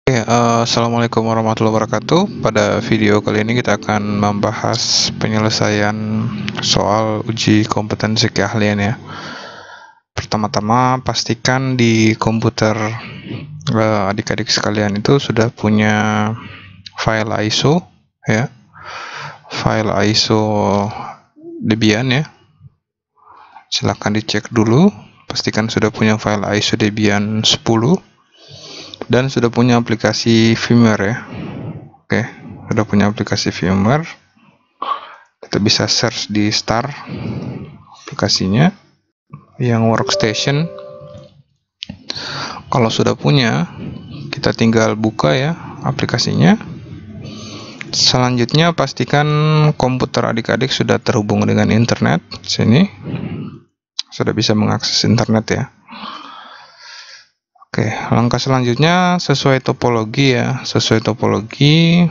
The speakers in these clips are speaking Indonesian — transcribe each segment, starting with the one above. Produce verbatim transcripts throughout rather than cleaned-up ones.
Oke, eh, Assalamualaikum warahmatullahi wabarakatuh. Pada video kali ini kita akan membahas penyelesaian soal uji kompetensi keahlian ya. Pertama-tama pastikan di komputer eh, adik-adik sekalian itu sudah punya file I S O ya, file I S O Debian ya. Silahkan dicek dulu, pastikan sudah punya file I S O Debian sepuluh. Dan sudah punya aplikasi firmware ya. Oke, sudah punya aplikasi firmware. Kita bisa search di start aplikasinya yang workstation. Kalau sudah punya, kita tinggal buka ya aplikasinya. Selanjutnya pastikan komputer adik-adik sudah terhubung dengan internet. Sini sudah bisa mengakses internet ya. Oke, langkah selanjutnya sesuai topologi ya, sesuai topologi.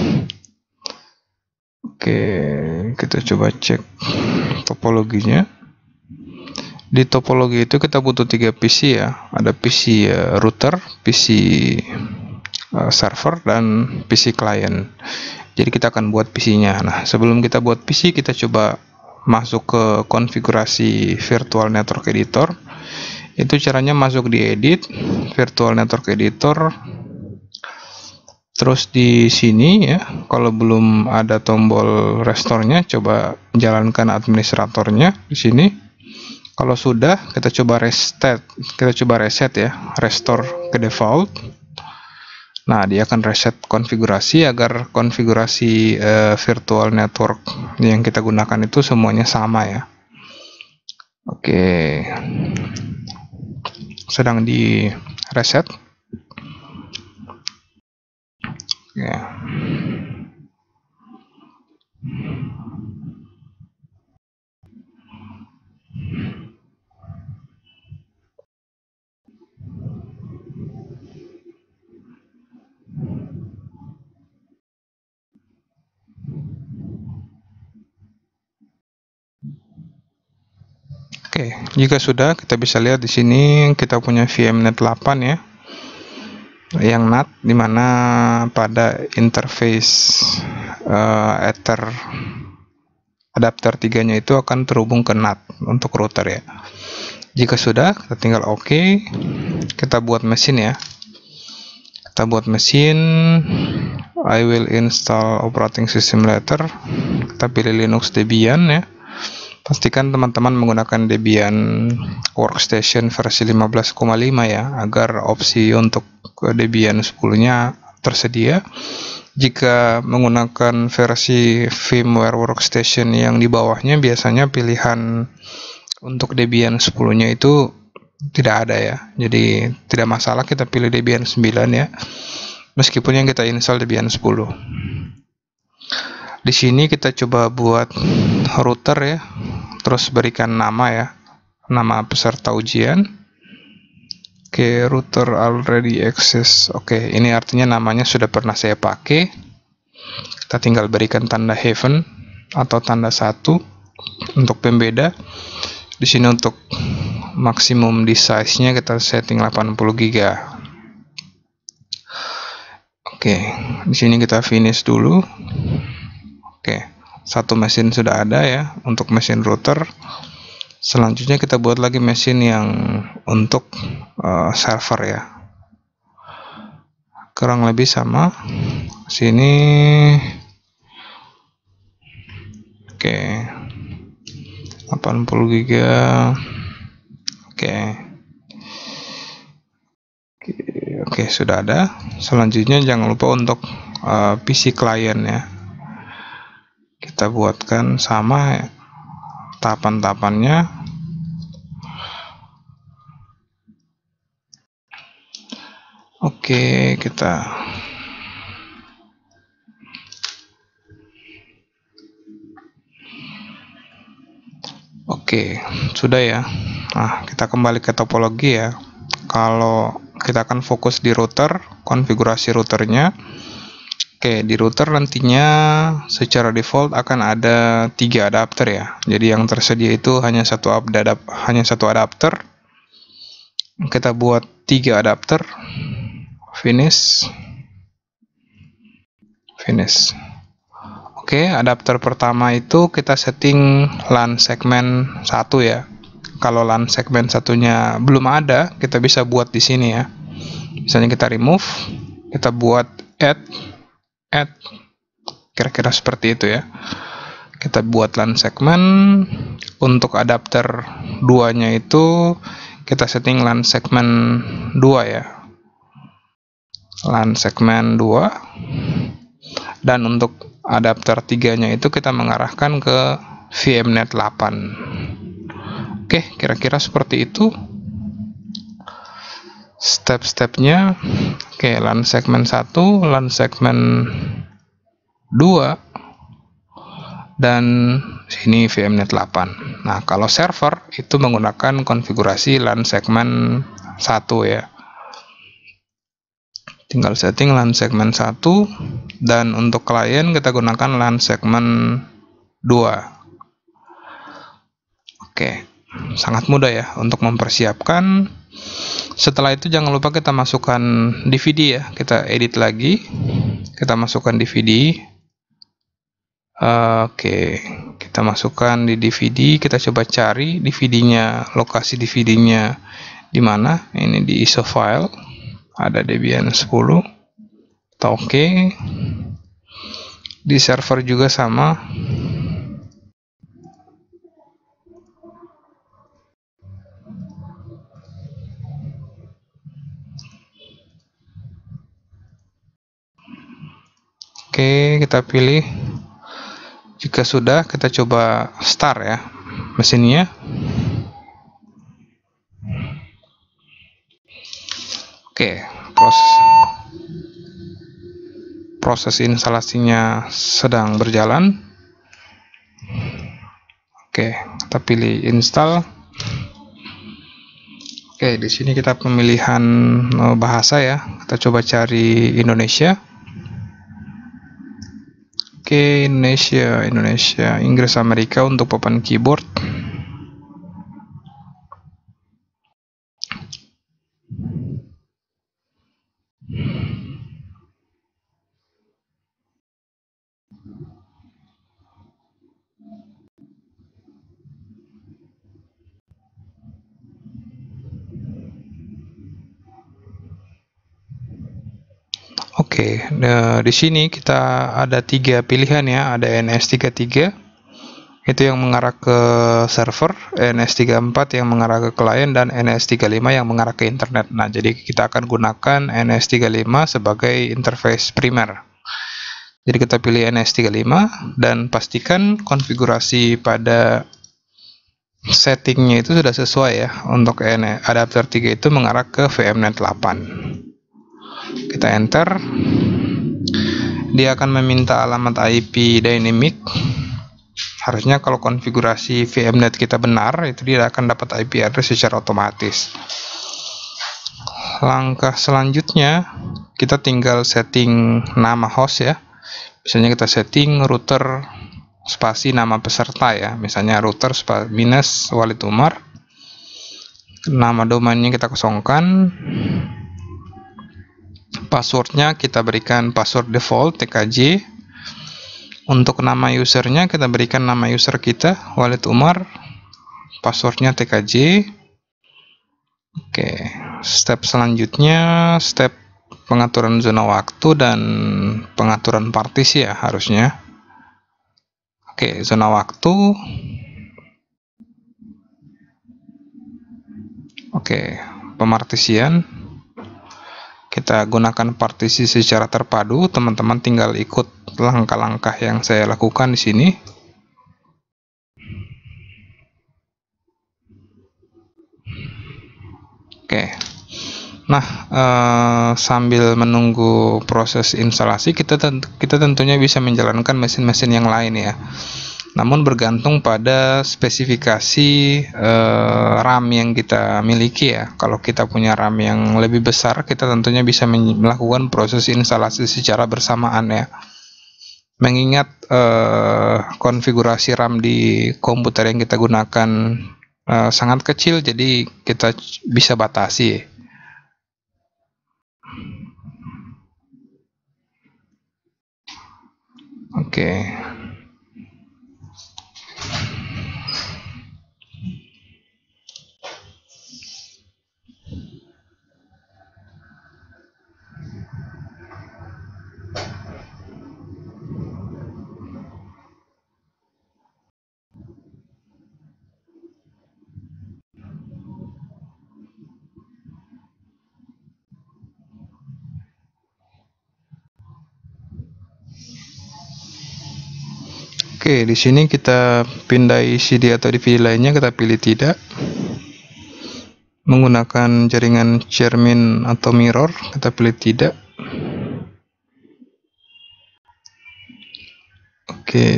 Oke, kita coba cek topologinya. Di topologi itu kita butuh tiga P C ya, ada P C uh, router, P C uh, server, dan P C client. Jadi kita akan buat P C-nya. Nah, sebelum kita buat P C, kita coba masuk ke konfigurasi Virtual Network Editor. Itu caranya masuk di edit, Virtual Network Editor. Terus di sini ya, kalau belum ada tombol restore-nya, coba jalankan administratornya di sini. Kalau sudah, kita coba reset, kita coba reset ya, restore ke default. Nah, dia akan reset konfigurasi agar konfigurasi uh, virtual network yang kita gunakan itu semuanya sama ya. Oke. Sedang di reset ya. Oke, jika sudah, kita bisa lihat di sini kita punya V M net delapan ya, yang N A T, dimana pada interface uh, Ether adapter tiga-nya itu akan terhubung ke N A T untuk router ya. Jika sudah, kita tinggal OK. Kita buat mesin ya. Kita buat mesin. I will install operating system later. Kita pilih Linux Debian ya. Pastikan teman-teman menggunakan Debian Workstation versi lima belas koma lima ya, agar opsi untuk Debian sepuluh-nya tersedia. Jika menggunakan versi firmware Workstation yang di bawahnya, biasanya pilihan untuk Debian sepuluh-nya itu tidak ada ya. Jadi tidak masalah kita pilih Debian sembilan ya, meskipun yang kita install Debian sepuluh. Di sini kita coba buat router ya, terus berikan nama ya, nama peserta ujian. Oke, router already access. Oke, ini artinya namanya sudah pernah saya pakai. Kita tinggal berikan tanda heaven atau tanda satu untuk pembeda. Di sini untuk maksimum di size-nya kita setting delapan puluh giga. Oke, di sini kita finish dulu. Oke, satu mesin sudah ada ya untuk mesin router. Selanjutnya kita buat lagi mesin yang untuk uh, server ya. Kurang lebih sama. Sini. Oke. delapan puluh giga. Oke. Oke, sudah ada. Selanjutnya jangan lupa untuk uh, P C client ya. Kita buatkan sama ya, tahapan-tahapannya. Oke, kita Oke, sudah ya. Nah, kita kembali ke topologi ya. Kalau kita akan fokus di router, konfigurasi routernya. Oke, di router nantinya secara default akan ada tiga adapter ya. Jadi yang tersedia itu hanya satu adap hanya satu adapter. Kita buat tiga adapter. Finish. finish. Oke, adapter pertama itu kita setting LAN segmen satu ya. Kalau LAN segmen satunya belum ada, kita bisa buat di sini ya. Misalnya kita remove, kita buat add, add, kira-kira seperti itu ya. Kita buat LAN segmen. Untuk adapter dua-nya itu kita setting LAN segmen dua ya. LAN segmen dua. Dan untuk adapter tiga-nya itu kita mengarahkan ke V M Net delapan. Oke, kira-kira seperti itu step-stepnya. Oke, LAN segmen satu, LAN segmen dua, dan sini V M Net delapan. Nah, kalau server itu menggunakan konfigurasi LAN segmen satu ya. Tinggal setting LAN segmen satu, dan untuk klien kita gunakan LAN segmen dua. Oke, sangat mudah ya untuk mempersiapkan. Setelah itu jangan lupa kita masukkan D V D ya. Kita edit lagi, kita masukkan D V D. Oke, kita masukkan di D V D. Kita coba cari D V D-nya, lokasi D V D-nya di mana. Ini di I S O file, ada Debian sepuluh. Kita oke. Di server juga sama. Oke, kita pilih. Jika sudah, kita coba start ya mesinnya. Oke, proses proses instalasinya sedang berjalan. Oke, kita pilih install. Oke, di sini kita pemilihan bahasa ya. Kita coba cari Indonesia. Oke, Indonesia, Indonesia, Inggris, Amerika untuk papan keyboard. Oke, nah, di sini kita ada tiga pilihan ya, ada N S tiga puluh tiga itu yang mengarah ke server, N S tiga puluh empat yang mengarah ke klien, dan N S tiga puluh lima yang mengarah ke internet. Nah, jadi kita akan gunakan N S tiga puluh lima sebagai interface primer. Jadi kita pilih N S tiga puluh lima dan pastikan konfigurasi pada settingnya itu sudah sesuai ya. Untuk adapter tiga itu mengarah ke V M Net delapan. Kita enter. Dia akan meminta alamat I P dynamic. Harusnya kalau konfigurasi V M Net kita benar, itu dia akan dapat I P address secara otomatis. Langkah selanjutnya, kita tinggal setting nama host ya. Misalnya kita setting router spasi nama peserta ya. Misalnya router minus Walid Umar. Nama domainnya kita kosongkan. Passwordnya kita berikan password default T K J. Untuk nama usernya kita berikan nama user kita Walid Umar. Passwordnya T K J. Oke, step selanjutnya step pengaturan zona waktu dan pengaturan partisi ya harusnya. Oke, zona waktu. Oke, pemartisian. Kita gunakan partisi secara terpadu. Teman-teman tinggal ikut langkah-langkah yang saya lakukan di sini. Oke. Nah, eh, sambil menunggu proses instalasi, kita tent kita tentunya bisa menjalankan mesin-mesin yang lain ya. Namun bergantung pada spesifikasi eh, RAM yang kita miliki ya. Kalau kita punya RAM yang lebih besar, kita tentunya bisa melakukan proses instalasi secara bersamaan ya. Mengingat eh, konfigurasi RAM di komputer yang kita gunakan eh, sangat kecil, jadi kita bisa batasi. Oke. Oke, di sini kita pindai C D atau D V D lainnya, kita pilih tidak. Menggunakan jaringan cermin atau mirror, kita pilih tidak. Oke.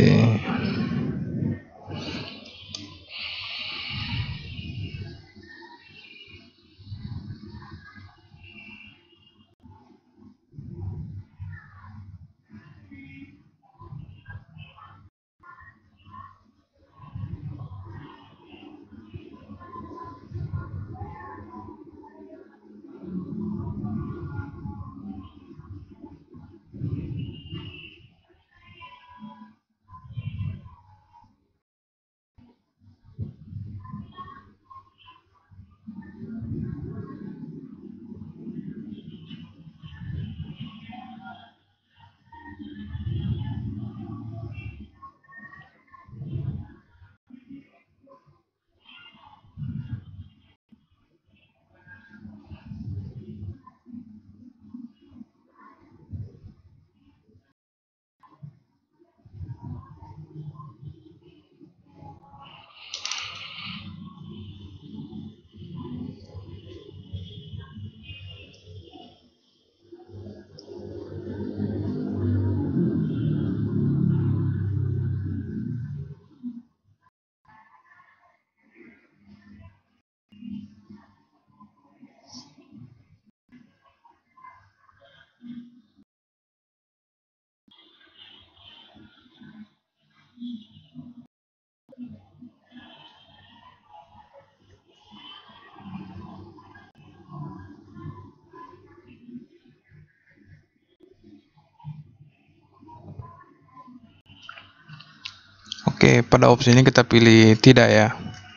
Oke, pada opsi ini kita pilih tidak ya.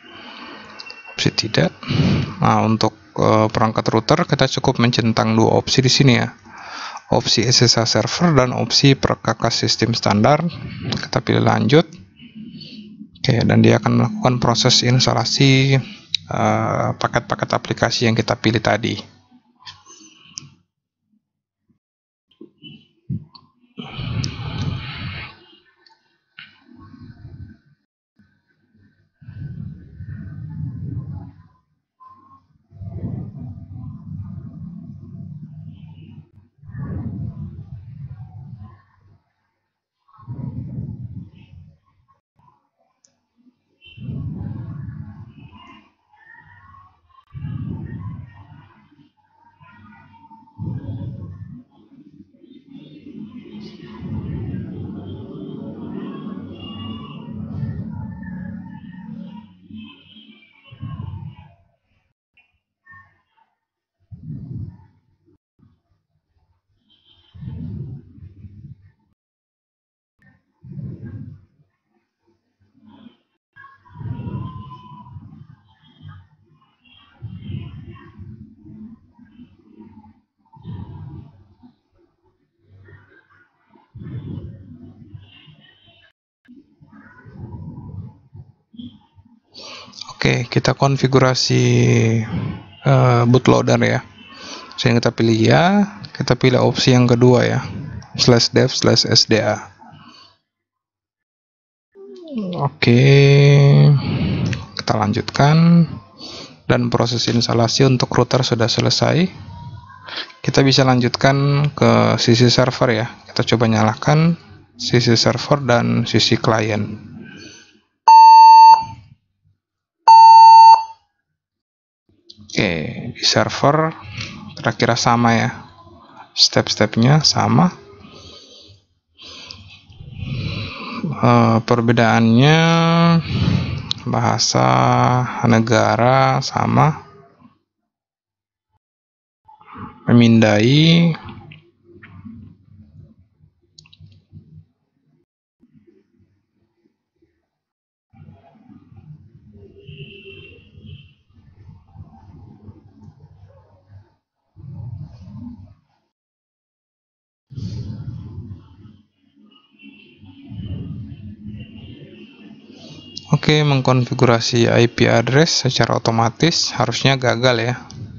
Opsi tidak. Nah, untuk uh, perangkat router kita cukup mencentang dua opsi di sini ya. Opsi S S H server dan opsi perkakas sistem standar. Kita pilih lanjut. Oke, dan dia akan melakukan proses instalasi paket-paket uh, aplikasi yang kita pilih tadi. Oke, kita konfigurasi uh, bootloader ya. Sehingga kita pilih ya, kita pilih opsi yang kedua ya, slash dev slash sda. Oke, kita lanjutkan, dan proses instalasi untuk router sudah selesai. Kita bisa lanjutkan ke sisi server ya. Kita coba nyalakan sisi server dan sisi klien. Oke, di server kira-kira sama ya, step-stepnya sama. E, perbedaannya bahasa negara sama, memindai, Oke, mengkonfigurasi I P address secara otomatis harusnya gagal ya.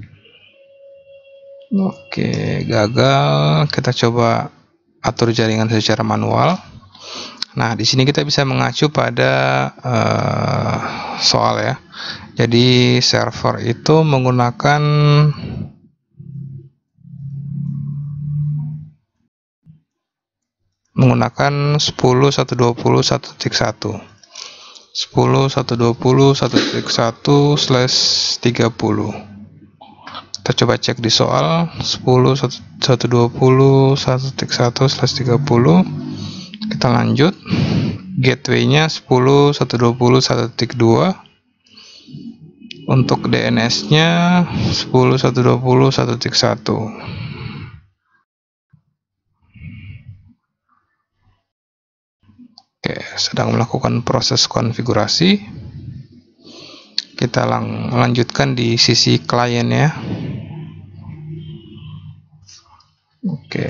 Oke, gagal. Kita coba atur jaringan secara manual. Nah, di sini kita bisa mengacu pada uh, soal ya. Jadi server itu menggunakan menggunakan sepuluh titik satu dua nol satu titik satu sepuluh titik satu dua nol satu titik satu slash tiga puluh. Kita coba cek di soal sepuluh titik satu dua nol satu titik satu slash tiga puluh. Kita lanjut. Gateway-nya sepuluh titik satu dua nol satu titik dua. Untuk D N S-nya sepuluh titik satu dua nol satu titik satu. Oke, sedang melakukan proses konfigurasi. Kita lang lanjutkan di sisi klien ya. Oke.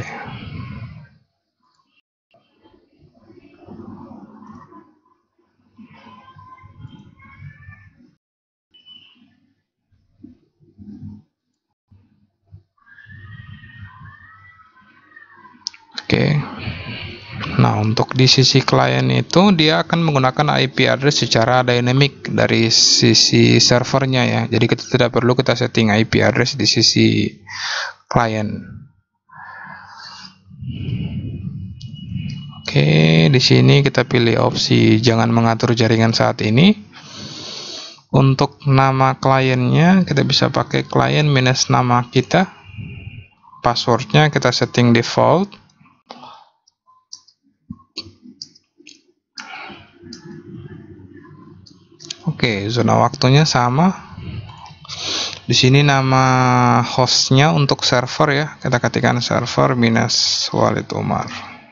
Oke. Nah, untuk di sisi klien itu dia akan menggunakan I P address secara dynamic dari sisi servernya ya. Jadi kita tidak perlu kita setting I P address di sisi klien. Oke, di sini kita pilih opsi jangan mengatur jaringan saat ini. Untuk nama kliennya kita bisa pakai klien minus nama kita. Passwordnya kita setting default. Oke, zona waktunya sama. Di sini nama hostnya untuk server ya, kita ketikkan server minus Walid Umar.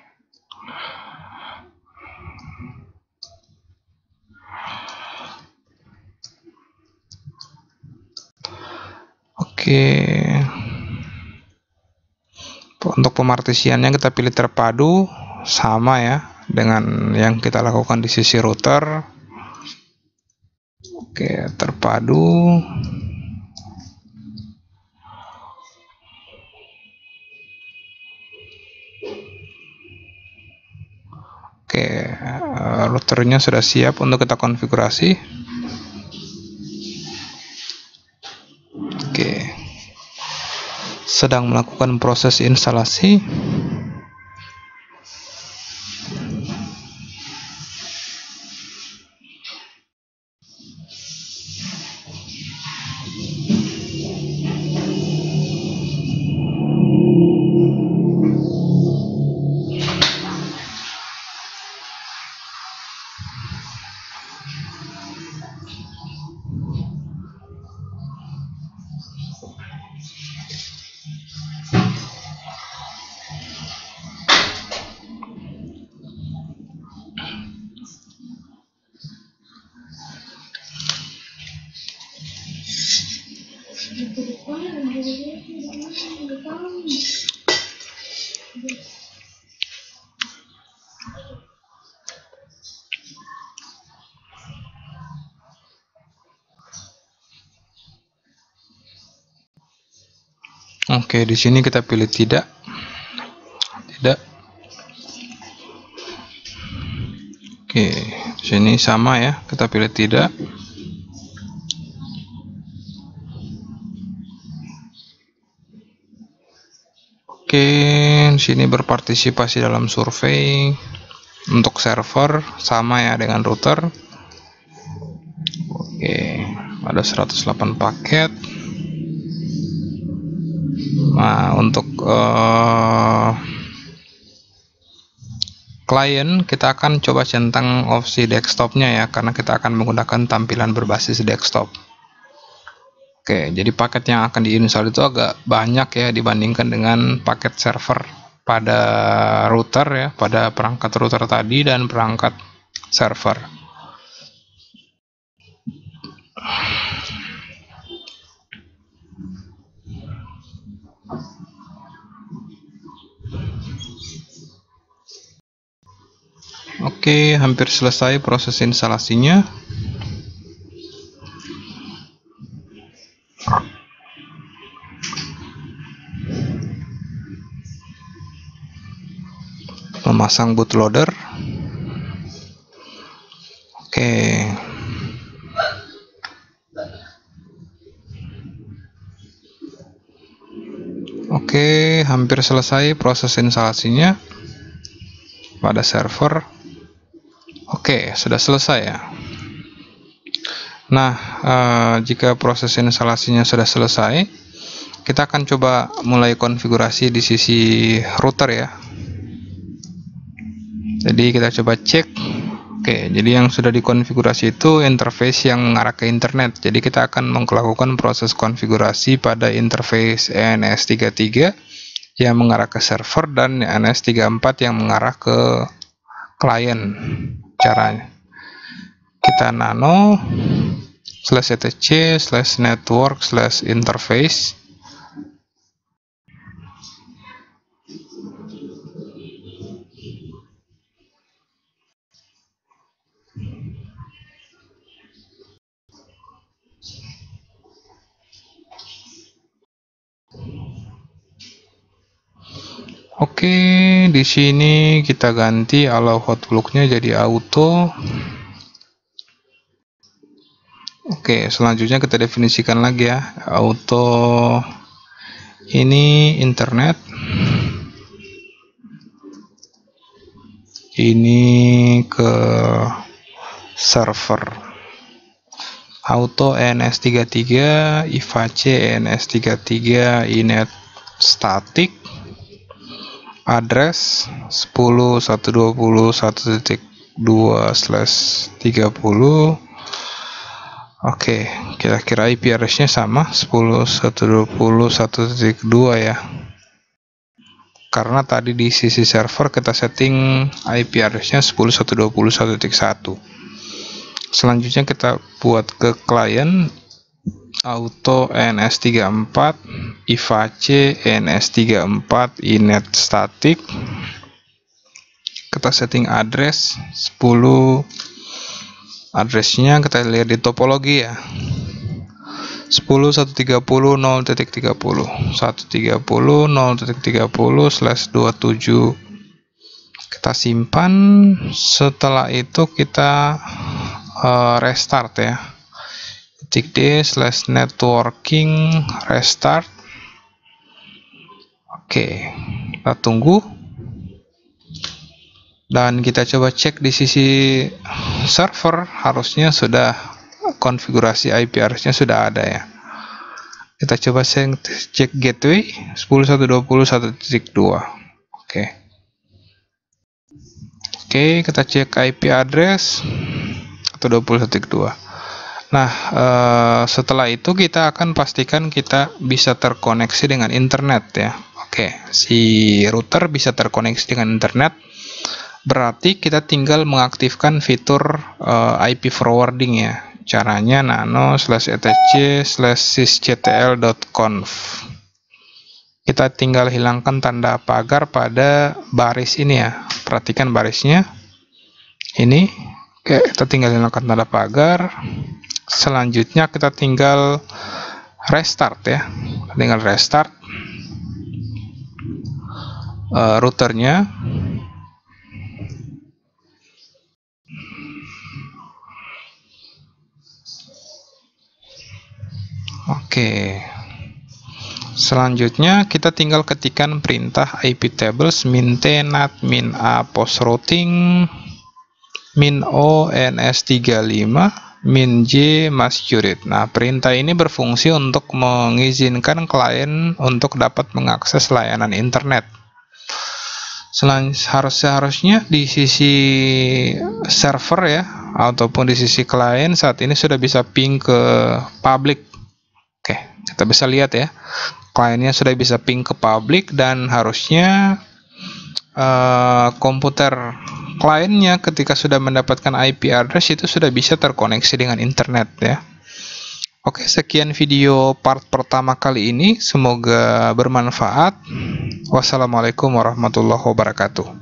Oke. Untuk pemartisiannya kita pilih terpadu, sama ya dengan yang kita lakukan di sisi router. Oke, terpadu. Oke, routernya sudah siap untuk kita konfigurasi. Oke, sedang melakukan proses instalasi. Oke, di sini kita pilih tidak. Tidak. Oke, di sini sama ya, kita pilih tidak. Oke, di sini berpartisipasi dalam survei. Untuk server sama ya dengan router. Oke, ada seratus delapan paket. Nah, untuk uh, klien kita akan coba centang opsi desktopnya ya, karena kita akan menggunakan tampilan berbasis desktop. Oke, jadi paket yang akan diinstal itu agak banyak ya dibandingkan dengan paket server pada router ya, pada perangkat router tadi dan perangkat server. Oke, hampir selesai proses instalasinya. memasang bootloader. Oke. Oke, hampir selesai proses instalasinya pada server. Oke, sudah selesai ya. Nah, eh, jika proses instalasinya sudah selesai, kita akan coba mulai konfigurasi di sisi router ya. Jadi kita coba cek. Oke, jadi yang sudah dikonfigurasi itu interface yang mengarah ke internet. Jadi kita akan melakukan proses konfigurasi pada interface E N S tiga puluh tiga yang mengarah ke server dan E N S tiga puluh empat yang mengarah ke klien. Caranya kita nano slash etc slash network slash interface. Oke, di sini kita ganti allow hotplug-nya jadi auto. Oke, selanjutnya kita definisikan lagi ya, auto ini internet, ini ke server. Auto E N S tiga puluh tiga, ivac E N S tiga puluh tiga, inet static, address sepuluh titik satu dua nol titik satu titik dua slash tiga puluh. Oke, kira-kira I P address-nya sama sepuluh titik satu dua nol titik satu titik dua ya. Karena tadi di sisi server kita setting I P address-nya sepuluh titik satu dua nol titik satu titik satu. Selanjutnya kita buat ke klien auto E N S tiga puluh empat, ivac E N S tiga puluh empat, inet static. Kita setting address sepuluh, address-nya kita lihat di topologi ya, sepuluh titik satu tiga nol nol titik tiga nol satu tiga nol nol titik tiga nol slash dua puluh tujuh. Kita simpan. Setelah itu kita uh, restart ya, ketik d slash networking restart. Oke, kita tunggu dan kita coba cek di sisi server, harusnya sudah konfigurasi I P address-nya sudah ada ya. Kita coba cek gateway sepuluh titik satu dua nol titik satu titik dua. Oke. Oke, kita cek I P address satu dua nol satu titik dua. Nah, eh, setelah itu kita akan pastikan kita bisa terkoneksi dengan internet ya. Oke, si router bisa terkoneksi dengan internet. Berarti kita tinggal mengaktifkan fitur uh, I P forwarding ya. Caranya nano slash etc slash sysctl dot conf. Kita tinggal hilangkan tanda pagar pada baris ini ya. Perhatikan barisnya. Ini. Oke, kita tinggal hilangkan tanda pagar. Selanjutnya kita tinggal restart ya. Tinggal restart uh, routernya. Oke, selanjutnya kita tinggal ketikkan perintah I P tables min t nat min a post routing min o N S tiga puluh lima min j masquerade. Nah, perintah ini berfungsi untuk mengizinkan klien untuk dapat mengakses layanan internet. Seharusnya di sisi server ya, ataupun di sisi klien saat ini sudah bisa ping ke public. Oke, kita bisa lihat ya, kliennya sudah bisa ping ke public dan harusnya uh, komputer kliennya ketika sudah mendapatkan I P address itu sudah bisa terkoneksi dengan internet ya. Oke, sekian video part pertama kali ini, semoga bermanfaat. Wassalamualaikum warahmatullahi wabarakatuh.